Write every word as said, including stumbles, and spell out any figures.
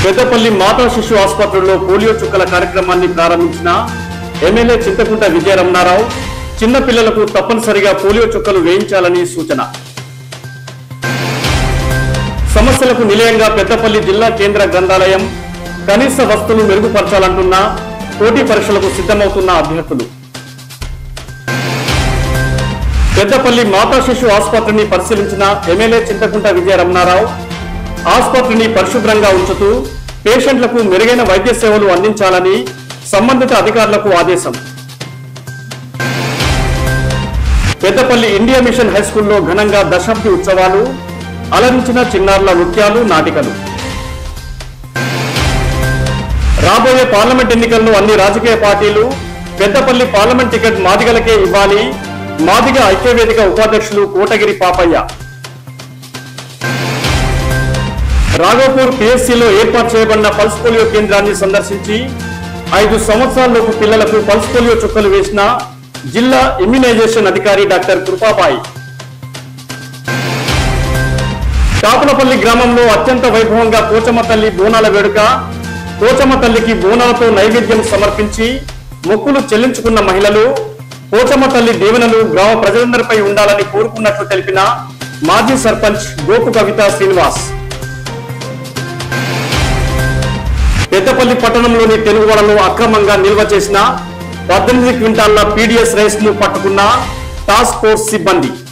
పెద్దపల్లి మాతా శిశు ఆసుపత్రిలో పోలియో చుక్కల కార్యక్రమాన్ని ప్రారంభించిన ఎమ్మెల్యే చింతకుంట విజయ రమణారావు చిన్న పిల్లలకు తప్పనిసరిగా పోలియో చుక్కలు వేయించాలని సూచన. సమస్యలకు నిలయంగా పెద్దపల్లి జిల్లా కేంద్ర గ్రంథాలయం కనీస వస్తువులు మెరుగుపరచాలంటున్న పోటీ పరీక్షలకు సిద్ధమవుతున్న అభ్యర్థులు. పెద్దపల్లి మాతా శిశు ఆసుపత్రిని పరిశీలించిన ఎమ్మెల్యే చింతకుంట విజయ రమణారావు ఆసుపత్రిని పరిశుభ్రంగా ఉంచుతూ పేషెంట్లకు మెరుగైన వైద్య సేవలు అందించాలని సంబంధిత అధికారులకు ఆదేశం. పెద్దపల్లి ఇండియా మిషన్ హై స్కూల్లో ఘనంగా దశాబ్ది ఉత్సవాలు, అలరించిన చిన్నారుల నృత్యాలు, నాటికలు. రాబోయే పార్లమెంట్ ఎన్నికల్లో అన్ని రాజకీయ పార్టీలు పెద్దపల్లి పార్లమెంట్ టికెట్ మాదిగలకే ఇవ్వాలి. మాదిగ ఐక్యవేదిక ఉపాధ్యక్షులు కోటగిరి పాపయ్య. రాఘోపూర్ పిఎస్సిలో ఏర్పాటు చేయబడిన పల్స్ పోలియో కేంద్రాన్ని సందర్శించి ఐదు సంవత్సరాలలోపు పిల్లలకు పల్స్ పోలియో చుక్కలు వేసిన జిల్లా ఇమ్యునైజేషన్ అధికారి డాక్టర్ కృపాబాయి. కాపులపల్లి గ్రామంలో అత్యంత వైభవంగా పోచమ్మ తల్లి బోనాల వేడుక. పోచమ్మ తల్లికి బోనాలతో నైవేద్యం సమర్పించి మొక్కులు చెల్లించుకున్న మహిళలు పోచమ్మ తల్లి దీవెనలు గ్రామ ప్రజలందరిపై ఉండాలని కోరుకున్నట్లు తెలిపిన మాజీ సర్పంచ్ గోపు కవిత శ్రీనివాస్. పెద్దపల్లి పట్టణంలోని తెలుగువాడలో అక్రమంగా నిల్వ చేసిన పద్దెనిమిది క్వింటాళ్ల పీడీఎస్ రైస్ ను పట్టుకున్న టాస్క్ ఫోర్స్ సిబ్బంది.